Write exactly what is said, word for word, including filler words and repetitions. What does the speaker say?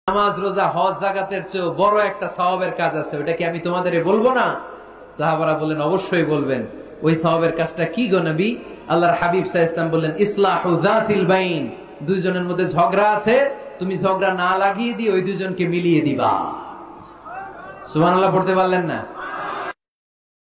নামাজ রোজা হজ যাকাতের চেয়ে বড় একটা সওয়াবের কাজ আছে, ওটা কি আমি তোমাদের বলবো না? সাহাবারা বললেন অবশ্যই বলবেন। ওই সওয়াবের কাজটা কি গো নবী? আল্লাহর হাবিব সাল্লাল্লাহু আলাইহি ওয়াসাল্লাম বললেন ইসলাহু যাতিল বাইন, দুইজনের মধ্যে ঝগড়া আছে, তুমি ঝগড়া না লাগিয়ে দিয়ে ওই দুইজনকে মিলিয়ে দিবা। সুবহানাল্লাহ পড়তে পারলেন না?